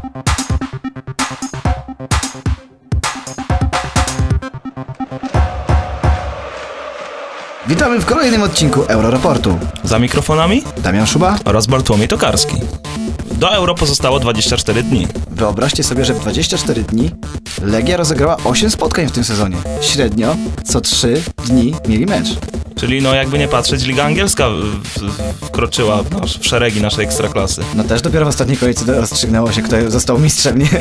Witamy w kolejnym odcinku Euroraportu. Za mikrofonami Damian Szuba oraz Bartłomiej Tokarski. Do Euro pozostało 24 dni. Wyobraźcie sobie, że w 24 dni Legia rozegrała 8 spotkań w tym sezonie. Średnio co 3 dni mieli mecz. Czyli no jakby nie patrzeć, Liga Angielska wkroczyła w szeregi naszej ekstraklasy. No też dopiero w ostatniej kolejce rozstrzygnęło się, kto został mistrzem, nie?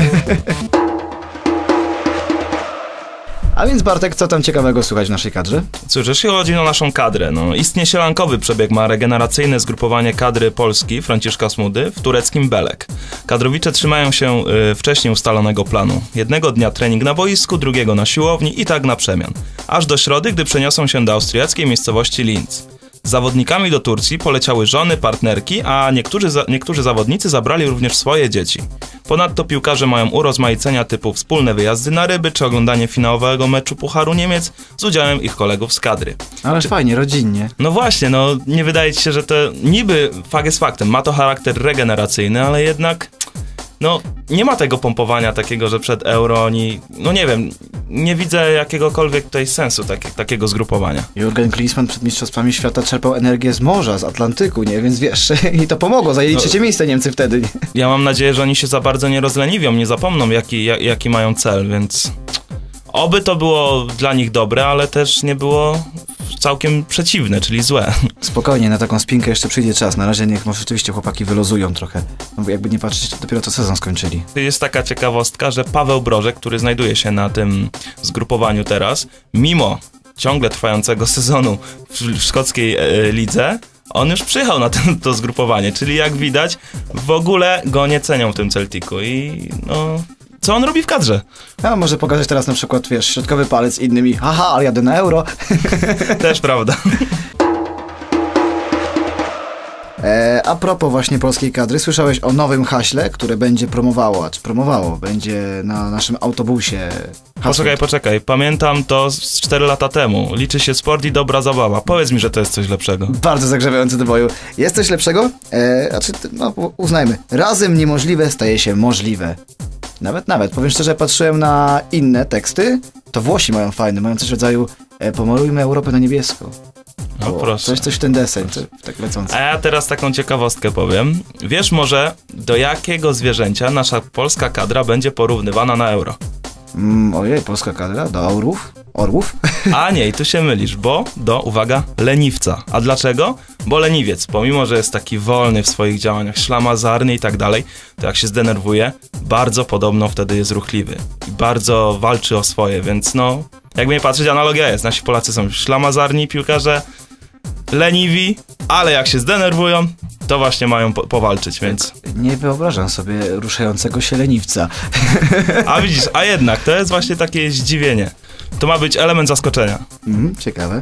A więc Bartek, co tam ciekawego słychać w naszej kadrze? Cóż, jeśli chodzi o naszą kadrę, no istnie sielankowy przebieg ma regeneracyjne zgrupowanie kadry Polski Franciszka Smudy w tureckim Belek. Kadrowicze trzymają się wcześniej ustalonego planu. Jednego dnia trening na boisku, drugiego na siłowni i tak na przemian. Aż do środy, gdy przeniosą się do austriackiej miejscowości Linz. Z zawodnikami do Turcji poleciały żony, partnerki, a niektórzy zawodnicy zabrali również swoje dzieci. Ponadto piłkarze mają urozmaicenia typu wspólne wyjazdy na ryby czy oglądanie finałowego meczu Pucharu Niemiec z udziałem ich kolegów z kadry. Ależ fajnie, rodzinnie. No właśnie, no nie wydaje ci się, że to niby fakt jest faktem, ma to charakter regeneracyjny, ale jednak no nie ma tego pompowania takiego, że przed Euro oni, no nie wiem, nie widzę jakiegokolwiek tutaj sensu takiego zgrupowania. Jurgen Klinsmann przed Mistrzostwami Świata czerpał energię z morza, z Atlantyku, nie? Więc wiesz, i to pomogło, zajęli trzecie miejsce Niemcy wtedy. Nie? Ja mam nadzieję, że oni się za bardzo nie rozleniwią, nie zapomną jaki mają cel, więc oby to było dla nich dobre, ale też nie było całkiem przeciwne, czyli złe. Spokojnie, na taką spinkę jeszcze przyjdzie czas. Na razie niech może rzeczywiście chłopaki wyluzują trochę. No bo jakby nie patrzeć, dopiero co sezon skończyli. Jest taka ciekawostka, że Paweł Brożek, który znajduje się na tym zgrupowaniu teraz, mimo ciągle trwającego sezonu w szkockiej lidze, on już przyjechał na to zgrupowanie, czyli jak widać w ogóle go nie cenią w tym Celticu i no... Co on robi w kadrze? A może pokazać teraz na przykład, wiesz, środkowy palec innym i haha, ale jadę na Euro. Też prawda. A propos właśnie polskiej kadry, słyszałeś o nowym haśle, które będzie promowało, będzie na naszym autobusie. Poczekaj, pamiętam to z 4 lata temu. Liczy się sport i dobra zabawa. Powiedz mi, że to jest coś lepszego. Bardzo zagrzewający do boju. Jest coś lepszego? No uznajmy. Razem niemożliwe staje się możliwe. Nawet. Powiem szczerze, patrzyłem na inne teksty, to Włosi mają fajne, mają coś w rodzaju pomalujmy Europę na niebiesko. No proszę. Coś w ten deseń, tak lecące. A ja teraz taką ciekawostkę powiem. Wiesz może, do jakiego zwierzęcia nasza polska kadra będzie porównywana na Euro? Ojej, polska kadra? Do orłów? A nie, i tu się mylisz, bo uwaga, leniwca. A dlaczego? Bo leniwiec, pomimo że jest taki wolny w swoich działaniach, ślamazarny i tak dalej, to jak się zdenerwuje, bardzo podobno wtedy jest ruchliwy i bardzo walczy o swoje, więc no, jakby nie patrzeć, analogia jest. Nasi Polacy są ślamazarni piłkarze, leniwi, ale jak się zdenerwują, to właśnie mają powalczyć, więc... Nie wyobrażam sobie ruszającego się leniwca. A widzisz, a jednak, to jest właśnie takie zdziwienie. To ma być element zaskoczenia. Ciekawe.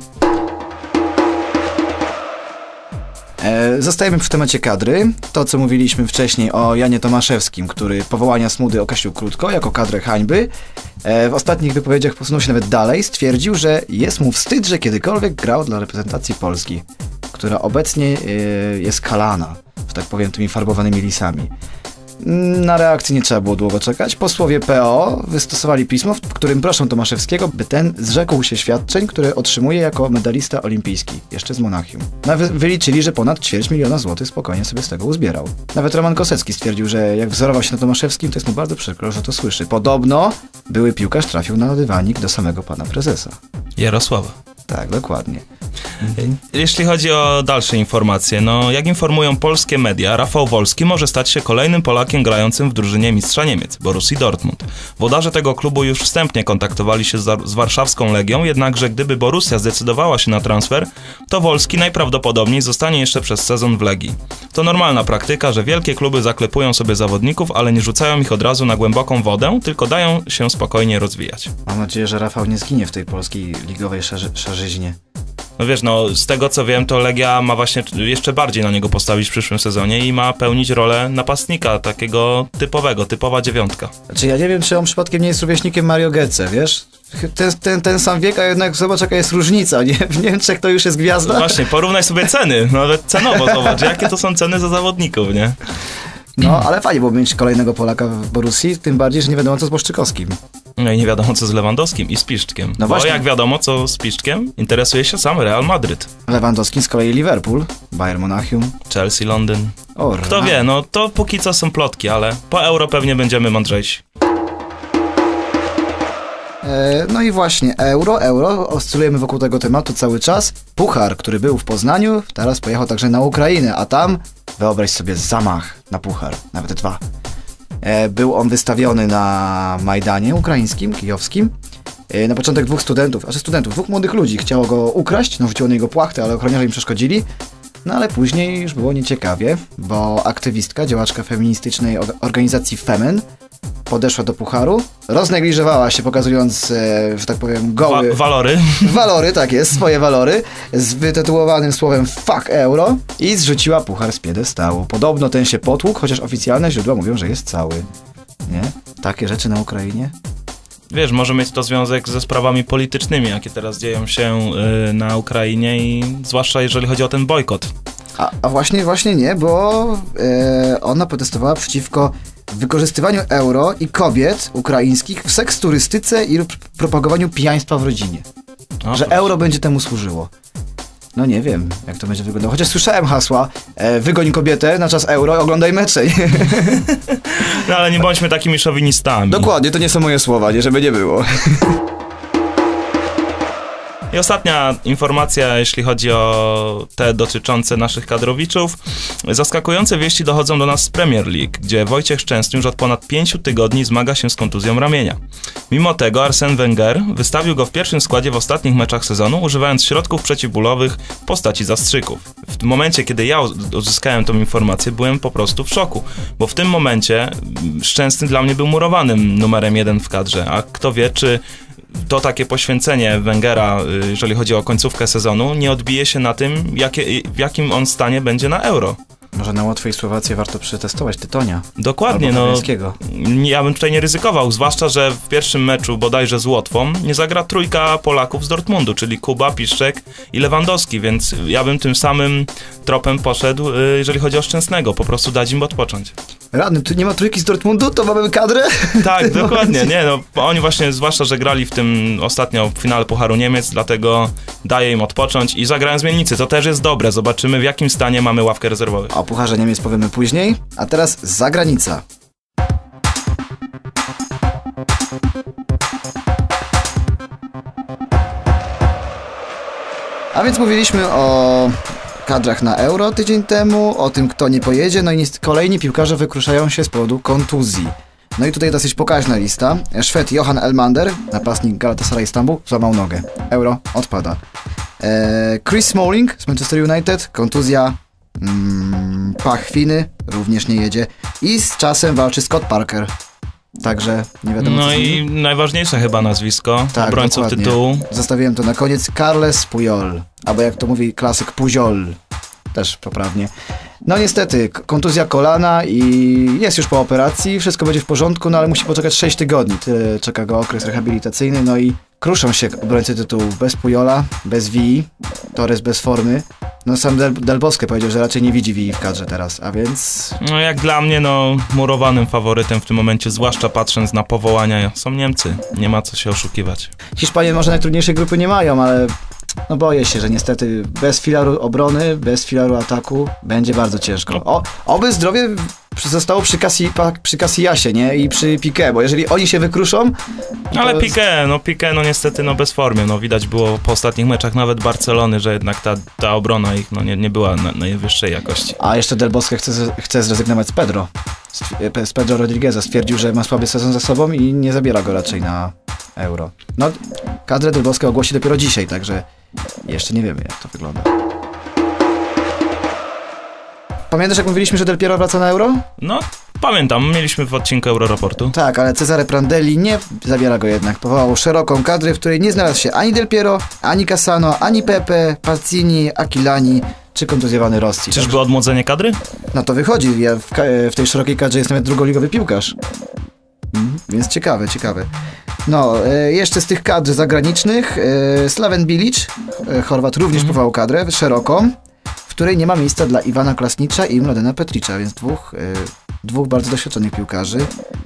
Zostajemy w temacie kadry. To, co mówiliśmy wcześniej o Janie Tomaszewskim, który powołania Smudy określił krótko, jako kadrę hańby. W ostatnich wypowiedziach posunął się nawet dalej. Stwierdził, że jest mu wstyd, że kiedykolwiek grał dla reprezentacji Polski, która obecnie jest kalana, że tak powiem, tymi farbowanymi lisami. Na reakcję nie trzeba było długo czekać. Posłowie PO wystosowali pismo, w którym proszą Tomaszewskiego, by ten zrzekł się świadczeń, które otrzymuje jako medalista olimpijski, jeszcze z Monachium. Nawet wyliczyli, że ponad 250 000 złotych spokojnie sobie z tego uzbierał. Nawet Roman Kosecki stwierdził, że jak wzorował się na Tomaszewskim, to jest mu bardzo przykro, że to słyszy. Podobno były piłkarz trafił na dywanik do samego pana prezesa. Jarosława. Tak, dokładnie. Jeśli chodzi o dalsze informacje, no jak informują polskie media, Rafał Wolski może stać się kolejnym Polakiem grającym w drużynie mistrza Niemiec, Borussii Dortmund. Włodarze tego klubu już wstępnie kontaktowali się z warszawską Legią, jednakże gdyby Borussia zdecydowała się na transfer, to Wolski najprawdopodobniej zostanie jeszcze przez sezon w Legii. To normalna praktyka, że wielkie kluby zaklepują sobie zawodników, ale nie rzucają ich od razu na głęboką wodę, tylko dają się spokojnie rozwijać. Mam nadzieję, że Rafał nie zginie w tej polskiej ligowej szarzyźnie. No wiesz, no z tego co wiem, to Legia ma właśnie jeszcze bardziej na niego postawić w przyszłym sezonie i ma pełnić rolę napastnika, takiego typowa dziewiątka. Znaczy ja nie wiem, czy on przypadkiem nie jest rówieśnikiem Mario Götze, wiesz? Ten sam wiek, a jednak zobacz jaka jest różnica, nie? W Niemczech to już jest gwiazda. No właśnie, porównaj sobie ceny, nawet cenowo zobacz, jakie to są ceny za zawodników, nie? No, ale fajnie byłoby mieć kolejnego Polaka w Borussii, tym bardziej, że nie wiadomo co z Błaszczykowskim. No i nie wiadomo co z Lewandowskim i z Piszczkiem. No bo właśnie. jak wiadomo co z Piszczkiem, interesuje się sam Real Madryt. Lewandowski z kolei Liverpool, Bayern Monachium. Chelsea, Londyn. O, Kto wie, no to póki co są plotki, ale po Euro pewnie będziemy mądrzejsi. No i właśnie, Euro, oscylujemy wokół tego tematu cały czas. Puchar, który był w Poznaniu, teraz pojechał także na Ukrainę, a tam, wyobraź sobie, zamach na puchar, nawet 2. Był on wystawiony na Majdanie ukraińskim, kijowskim. Na początek 2 studentów, 2 młodych ludzi chciało go ukraść, narzuciło na niego płachtę, ale ochroniarze im przeszkodzili. No ale później już było nieciekawie, bo aktywistka, działaczka feministycznej organizacji Femen podeszła do pucharu, roznegliżowała się, pokazując, że tak powiem, goły... Walory. Walory, tak jest, swoje walory, z wytytułowanym słowem fuck euro i zrzuciła puchar z piedestału. Podobno ten się potłukł, chociaż oficjalne źródła mówią, że jest cały. Nie? Takie rzeczy na Ukrainie? Wiesz, może mieć to związek ze sprawami politycznymi, jakie teraz dzieją się na Ukrainie i zwłaszcza jeżeli chodzi o ten bojkot. A właśnie nie, bo ona protestowała przeciwko wykorzystywaniu euro i kobiet ukraińskich w seks turystyce i propagowaniu pijaństwa w rodzinie. Że euro będzie temu służyło. No nie wiem, jak to będzie wyglądało. Chociaż słyszałem hasła, wygoń kobietę na czas euro i oglądaj mecze. No ale nie bądźmy takimi szowinistami. Dokładnie, to nie są moje słowa, nie żeby nie było. I ostatnia informacja, jeśli chodzi o te dotyczące naszych kadrowiczów. Zaskakujące wieści dochodzą do nas z Premier League, gdzie Wojciech Szczęsny już od ponad 5 tygodni zmaga się z kontuzją ramienia. Mimo tego Arsène Wenger wystawił go w pierwszym składzie w ostatnich meczach sezonu, używając środków przeciwbólowych w postaci zastrzyków. W momencie, kiedy ja uzyskałem tą informację, byłem po prostu w szoku, bo w tym momencie Szczęsny dla mnie był murowanym numerem 1 w kadrze, a kto wie, czy to takie poświęcenie Wengera, jeżeli chodzi o końcówkę sezonu, nie odbije się na tym, w jakim on stanie będzie na Euro. Może na Łotwie i Słowację warto przetestować Tytonia. Dokładnie, no. Ja bym tutaj nie ryzykował, zwłaszcza, że w pierwszym meczu bodajże z Łotwą nie zagra 3 Polaków z Dortmundu, czyli Kuba, Piszczek i Lewandowski, więc ja bym tym samym tropem poszedł, jeżeli chodzi o Szczęsnego, po prostu dać im odpocząć. Radny, tu nie ma 3 z Dortmundu, to mamy kadrę? Tak, dokładnie, nie, no oni właśnie, zwłaszcza, że grali w tym ostatnio w finale Pucharu Niemiec, dlatego daję im odpocząć i zagrają zmiennicy, to też jest dobre, zobaczymy w jakim stanie mamy ławkę rezerwowych. O Pucharze Niemiec powiemy później, a teraz zagranica. A więc mówiliśmy o kadrach na Euro tydzień temu, o tym kto nie pojedzie, no i kolejni piłkarze wykruszają się z powodu kontuzji. No i tutaj dosyć pokaźna lista. Szwed Johan Elmander, napastnik Galatasaray Istanbul, złamał nogę. Euro odpada. Chris Smalling z Manchester United, kontuzja, pachwiny, również nie jedzie. I z czasem walczy Scott Parker. Także nie wiadomo. No i najważniejsze chyba nazwisko, tak, obrońców dokładnie. Tytułu. Zostawiłem to na koniec. Carles Puyol, albo jak to mówi klasyk, Pujol. Też poprawnie. No niestety, kontuzja kolana i jest już po operacji, wszystko będzie w porządku, no ale musi poczekać 6 tygodni. Tyle czeka go okres rehabilitacyjny, no i kruszą się obrońcy tytułu bez Pujola, bez Vii, Torres bez formy. No sam Del Bosque powiedział, że raczej nie widzi Vii w kadrze teraz, a więc... No jak dla mnie, no murowanym faworytem w tym momencie, zwłaszcza patrząc na powołania, są Niemcy. Nie ma co się oszukiwać. Hiszpanie może najtrudniejszej grupy nie mają, ale... No boję się, że niestety bez filaru obrony, bez filaru ataku będzie bardzo ciężko. Oby zdrowie zostało przy Casillasie, nie? I przy Piqué, bo jeżeli oni się wykruszą... To... Ale Piqué, no niestety, no bez formy. No widać było po ostatnich meczach nawet Barcelony, że jednak ta obrona ich nie była na najwyższej jakości. A jeszcze Del Bosque chce zrezygnować z Pedro. Z Pedro Rodrigueza. Stwierdził, że ma słaby sezon za sobą i nie zabiera go raczej na Euro. No, kadrę Del Bosque ogłosi dopiero dzisiaj, także jeszcze nie wiemy, jak to wygląda. Pamiętasz, jak mówiliśmy, że Del Piero wraca na Euro? No, pamiętam. Mieliśmy w odcinku Euroraportu. Tak, ale Cesare Prandelli nie zabiera go jednak. Powołał szeroką kadrę, w której nie znalazł się ani Del Piero, ani Cassano, ani Pepe, Pazzini, Aquilani czy kontuzjowany Rossi. Czyżby odmłodzenie kadry? No to wychodzi. W tej szerokiej kadrze jest nawet drugoligowy piłkarz. Więc ciekawe. No, jeszcze z tych kadr zagranicznych Slaven Bilic, Chorwat, również powołał kadrę szeroką, w której nie ma miejsca dla Iwana Klasnicza i Mladena Petricza, więc 2 dwóch bardzo doświadczonych piłkarzy.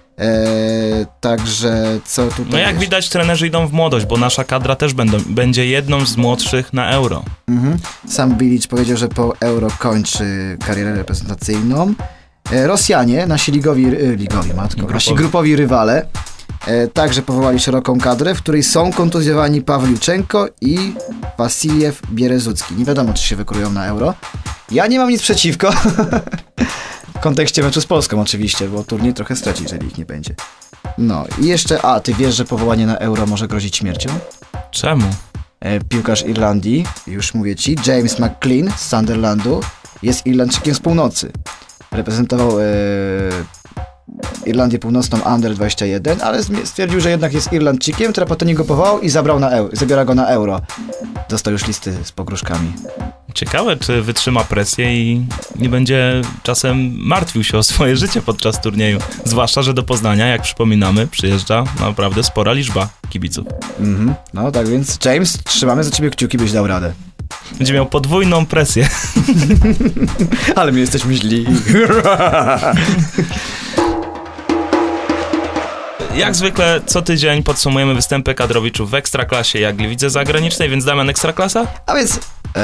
Także co tutaj... No jak widać, trenerzy idą w młodość, bo nasza kadra też będzie jedną z młodszych na Euro. Sam Bilic powiedział, że po Euro kończy karierę reprezentacyjną. Rosjanie, nasi nasi grupowi rywale, także powołali szeroką kadrę, w której są kontuzjowani Pawliuczenko i Wasiliew Bierezucki. Nie wiadomo, czy się wykrują na Euro. Ja nie mam nic przeciwko. W kontekście meczu z Polską oczywiście, bo turniej trochę straci, jeżeli ich nie będzie. No i jeszcze, ty wiesz, że powołanie na Euro może grozić śmiercią? Czemu? Piłkarz Irlandii, już mówię ci, James McLean z Sunderlandu, jest Irlandczykiem z północy. Reprezentował Irlandię Północną Under 21, ale stwierdził, że jednak jest Irlandczykiem, który potem go powołał i zabiera go na Euro. Dostał już listy z pogróżkami. Ciekawe, czy wytrzyma presję i nie będzie czasem martwił się o swoje życie podczas turnieju. Zwłaszcza, że do Poznania, jak przypominamy, przyjeżdża naprawdę spora liczba kibiców. No tak więc, James, trzymamy za ciebie kciuki, byś dał radę. Będzie miał podwójną presję. Ale my jesteśmy źli. Jak zwykle co tydzień podsumujemy występy kadrowiczów w Ekstraklasie i Gliwidze Zagranicznej, więc Damian, Ekstraklasa? A więc,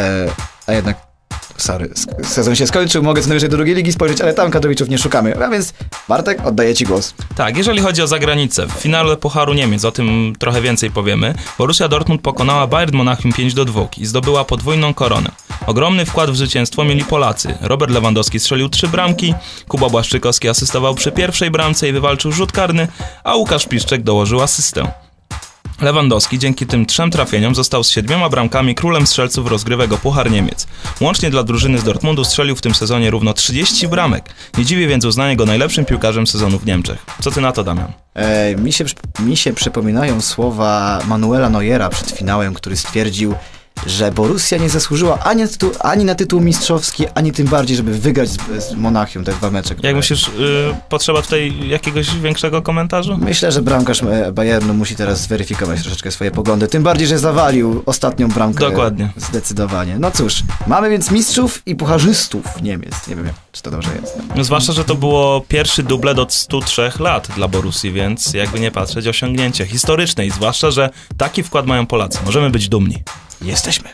sezon się skończył, mogę co najwyżej do drugiej ligi spojrzeć, ale tam kadrowiczów nie szukamy. A więc, Bartek, oddaję ci głos. Tak, jeżeli chodzi o zagranicę, w finale Pucharu Niemiec, o tym trochę więcej powiemy, Borussia Dortmund pokonała Bayern Monachium 5-2 i zdobyła podwójną koronę. Ogromny wkład w zwycięstwo mieli Polacy. Robert Lewandowski strzelił 3 bramki, Kuba Błaszczykowski asystował przy pierwszej bramce i wywalczył rzut karny, a Łukasz Piszczek dołożył asystę. Lewandowski dzięki tym 3 trafieniom został z 7 bramkami królem strzelców rozgrywek o Puchar Niemiec. Łącznie dla drużyny z Dortmundu strzelił w tym sezonie równo 30 bramek. Nie dziwi więc uznanie go najlepszym piłkarzem sezonu w Niemczech. Co ty na to, Damian? Mi się przypominają słowa Manuela Neuera przed finałem, który stwierdził, że Borussia nie zasłużyła ani na tytuł mistrzowski, ani tym bardziej, żeby wygrać z Monachium te 2 mecze. Jak myślisz, potrzeba tutaj jakiegoś większego komentarza? Myślę, że bramkarz Bayernu musi teraz zweryfikować troszeczkę swoje poglądy. Tym bardziej, że zawalił ostatnią bramkę. Dokładnie. Zdecydowanie. No cóż, mamy więc mistrzów i pucharzystów Niemiec. Nie wiem, czy to dobrze jest. No, zwłaszcza, że to było pierwszy dublet od 103 lat dla Borussii, więc jakby nie patrzeć, osiągnięcie historyczne i zwłaszcza, że taki wkład mają Polacy. Możemy być dumni. Jesteśmy.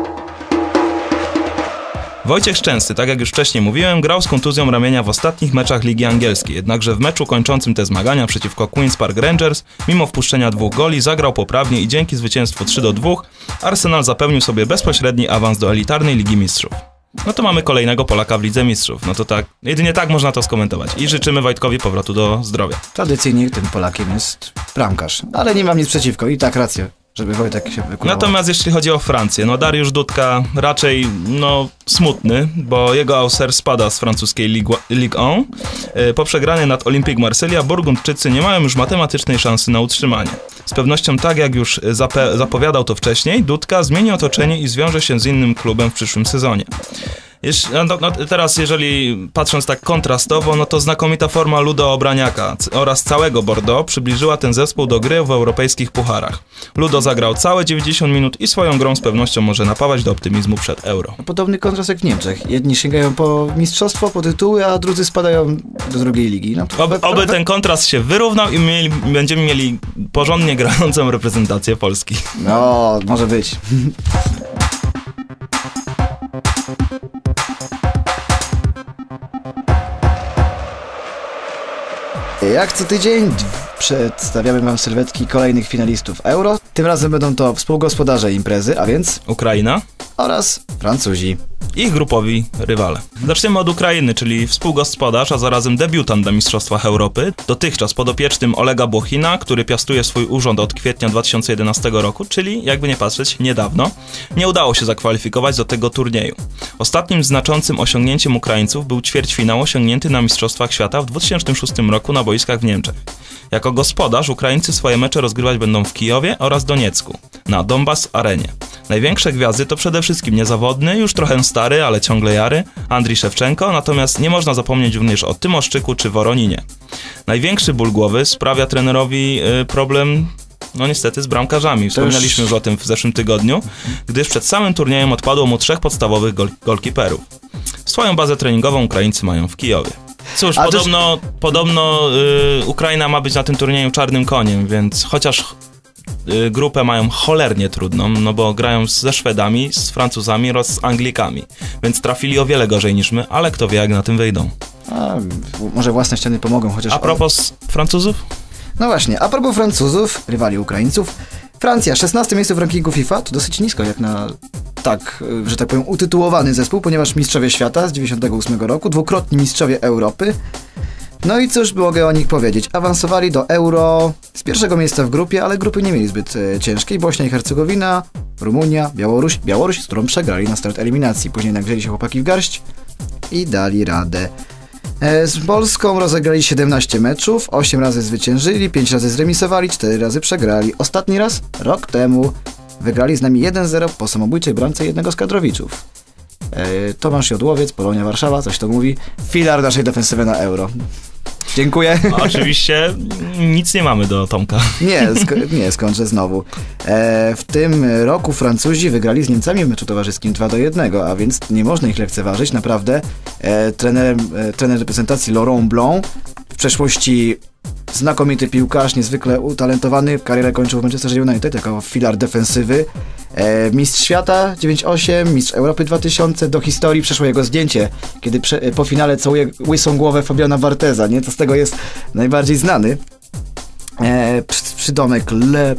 Wojciech Szczęsny, tak jak już wcześniej mówiłem, grał z kontuzją ramienia w ostatnich meczach Ligi Angielskiej, jednakże w meczu kończącym te zmagania przeciwko Queen's Park Rangers, mimo wpuszczenia 2 goli, zagrał poprawnie i dzięki zwycięstwu 3-2 Arsenal zapewnił sobie bezpośredni awans do elitarnej Ligi Mistrzów. No to mamy kolejnego Polaka w Lidze Mistrzów. No to tak, jedynie tak można to skomentować. I życzymy Wojtkowi powrotu do zdrowia. Tradycyjnie tym Polakiem jest bramkarz, ale nie mam nic przeciwko i tak rację, żeby Wojtek się wykurował. Natomiast jeśli chodzi o Francję, no Dariusz Dudka raczej, smutny, bo jego Auxerre spada z francuskiej Ligue 1. Po przegranej nad Olympique Marsylia Burgundczycy nie mają już matematycznej szansy na utrzymanie. Z pewnością, tak jak już zapowiadał to wcześniej, Dudka zmieni otoczenie i zwiąże się z innym klubem w przyszłym sezonie. Teraz, jeżeli patrząc tak kontrastowo, no to znakomita forma Ludo Obraniaka oraz całego Bordeaux przybliżyła ten zespół do gry w europejskich pucharach. Ludo zagrał całe 90 minut i swoją grą z pewnością może napawać do optymizmu przed Euro. Podobny kontrast jak w Niemczech. Jedni sięgają po mistrzostwo, po tytuły, a drudzy spadają do drugiej ligi. No oby ten kontrast się wyrównał i będziemy mieli porządnie grającą reprezentację Polski. No, może być. Jak co tydzień przedstawiamy wam sylwetki kolejnych finalistów Euro. Tym razem będą to współgospodarze imprezy, a więc Ukraina oraz Francuzi. Ich grupowi rywale. Zaczniemy od Ukrainy, czyli współgospodarz, a zarazem debiutant na Mistrzostwach Europy. Dotychczas podopiecznym Olega Błochina, który piastuje swój urząd od kwietnia 2011 roku, czyli jakby nie patrzeć niedawno, nie udało się zakwalifikować do tego turnieju. Ostatnim znaczącym osiągnięciem Ukraińców był ćwierćfinał osiągnięty na Mistrzostwach Świata w 2006 roku na boiskach w Niemczech. Jako gospodarz Ukraińcy swoje mecze rozgrywać będą w Kijowie oraz Doniecku, na Donbas Arenie. Największe gwiazdy to przede wszystkim niezawodny, już trochę stary, ale ciągle jary, Andrii Szewczenko, natomiast nie można zapomnieć również o Tymoszczyku czy Woroninie. Największy ból głowy sprawia trenerowi problem, niestety, z bramkarzami. Wspominaliśmy już o tym w zeszłym tygodniu, gdyż przed samym turniejem odpadło mu 3 podstawowych golkiperów. Swoją bazę treningową Ukraińcy mają w Kijowie. Cóż, podobno Ukraina ma być na tym turnieju czarnym koniem, więc chociaż grupę mają cholernie trudną, no bo grają ze Szwedami, z Francuzami oraz z Anglikami, więc trafili o wiele gorzej niż my, ale kto wie, jak na tym wyjdą. Może własne ściany pomogą, chociaż... A propos Francuzów? No właśnie, a propos Francuzów, rywali Ukraińców, Francja, 16 miejsce w rankingu FIFA, to dosyć nisko jak na tak, że tak powiem, utytułowany zespół, ponieważ mistrzowie świata z 98 roku, dwukrotni mistrzowie Europy. No i cóż mogę o nich powiedzieć? Awansowali do Euro z pierwszego miejsca w grupie, ale grupy nie mieli zbyt ciężkiej. Bośnia i Hercegowina, Rumunia, Białoruś, z którą przegrali na start eliminacji. Później nagrzeli się chłopaki w garść i dali radę. Z Polską rozegrali 17 meczów, 8 razy zwyciężyli, 5 razy zremisowali, 4 razy przegrali. Ostatni raz, rok temu, wygrali z nami 1-0 po samobójczej bramce jednego z kadrowiczów. Tomasz Jodłowiec, Polonia Warszawa, coś to mówi, filar naszej defensywy na Euro. Dziękuję. Oczywiście nic nie mamy do Tomka. Nie, skończę znowu. W tym roku Francuzi wygrali z Niemcami w meczu towarzyskim 2-1, a więc nie można ich lekceważyć. Naprawdę trener reprezentacji Laurent Blanc, w przeszłości znakomity piłkarz, niezwykle utalentowany, karierę kończył w Manchester United jako filar defensywy. Mistrz świata 98, mistrz Europy 2000, do historii przeszło jego zdjęcie, kiedy po finale całuje łysą głowę Fabiana Bartheza, nie? To z tego jest najbardziej znany. Przydomek Le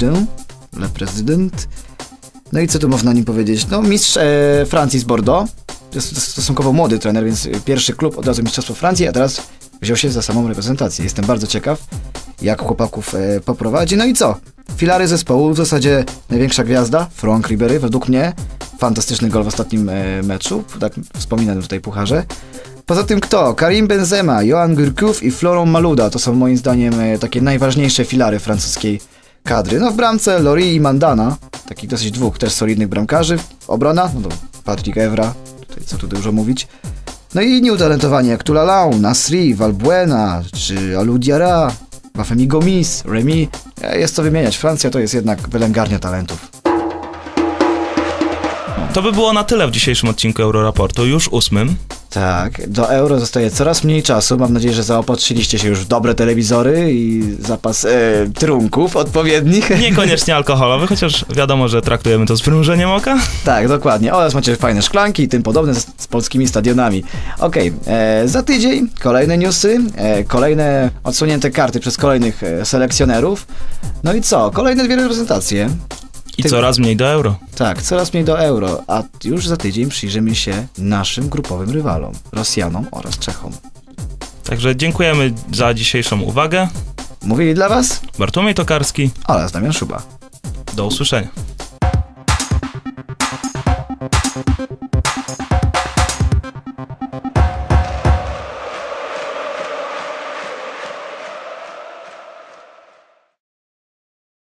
Président. No i co tu można o nim powiedzieć? No, mistrz Francji z Bordeaux. To jest stosunkowo młody trener, więc pierwszy klub, od razu mistrzostwo Francji, a teraz wziął się za samą reprezentację. Jestem bardzo ciekaw, jak chłopaków poprowadzi. No i co? Filary zespołu, w zasadzie największa gwiazda, Franck Ribéry, według mnie. Fantastyczny gol w ostatnim meczu, tak wspominanym tutaj pucharze. Poza tym kto? Karim Benzema, Johan Gourcuff i Florent Malouda. To są moim zdaniem takie najważniejsze filary francuskiej kadry. No w bramce Loris i Mandanda, takich dosyć dwóch też solidnych bramkarzy. Obrona? No to Patrick Evra, tutaj co tu dużo mówić. No i inni utalentowani jak Toulalan, Nasri, Valbuena czy Alou Diarra, Bafemi Gomis, Remy. Jest co wymieniać. Francja to jest jednak wylęgarnia talentów. To by było na tyle w dzisiejszym odcinku Euroraportu, już 8. Tak, do Euro zostaje coraz mniej czasu. Mam nadzieję, że zaopatrzyliście się już w dobre telewizory i zapas trunków odpowiednich. Niekoniecznie alkoholowych, chociaż wiadomo, że traktujemy to z przymrużeniem oka. Tak, dokładnie. Oraz macie fajne szklanki i tym podobne z polskimi stadionami. Okej, za tydzień kolejne newsy, kolejne odsunięte karty przez kolejnych selekcjonerów. No i co? Kolejne 2 reprezentacje. I coraz mniej do Euro. Tak, coraz mniej do Euro, a już za tydzień przyjrzymy się naszym grupowym rywalom, Rosjanom oraz Czechom. Także dziękujemy za dzisiejszą uwagę. Mówili dla Was Bartłomiej Tokarski oraz Damian Szuba. Do usłyszenia.